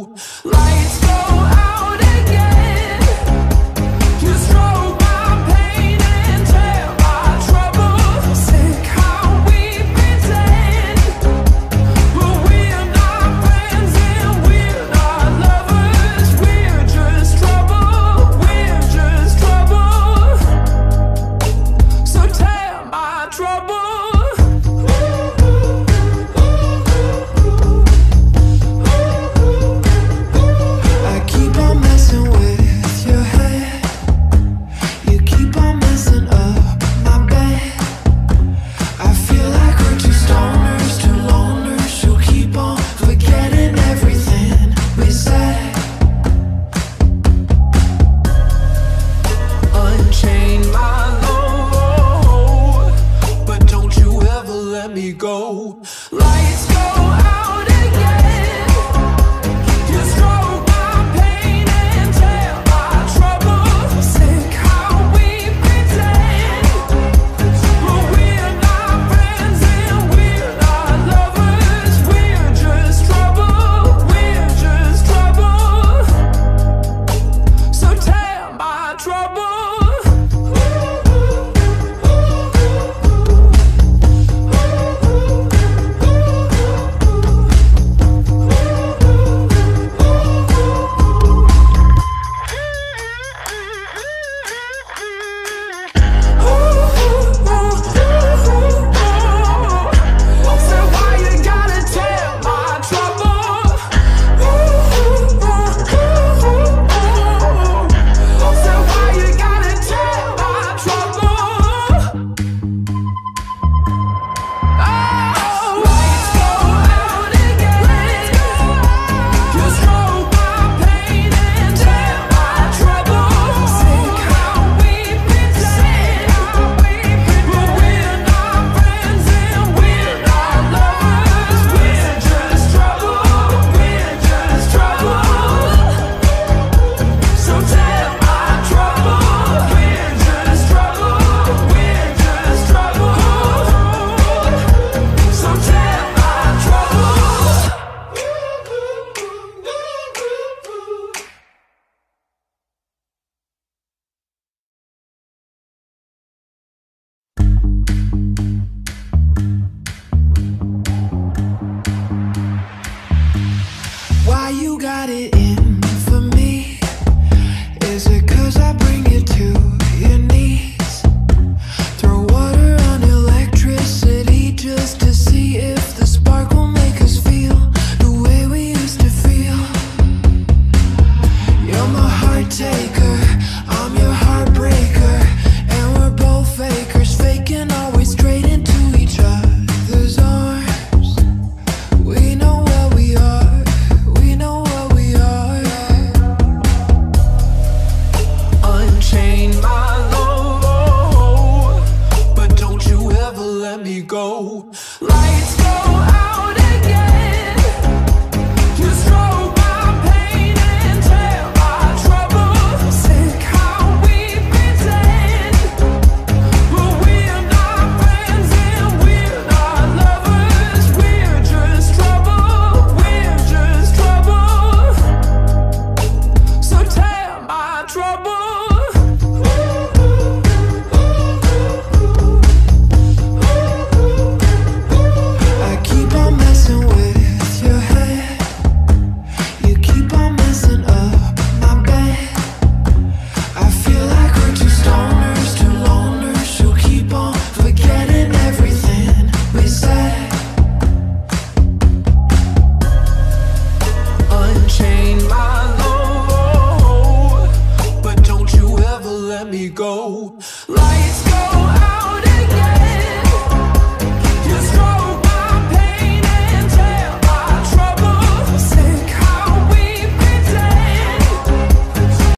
Lights go out again. You stroke my pain and tear my trouble. Sick how we pretend, but we're not friends and we're not lovers. We're just trouble. We're just trouble. So tear my trouble. Go. Lights go out again. You stroke my pain and tear my trouble. Sick how we pretend, but we're not friends and we're not lovers. We're just trouble. We're just trouble. So tear my trouble. Why you got it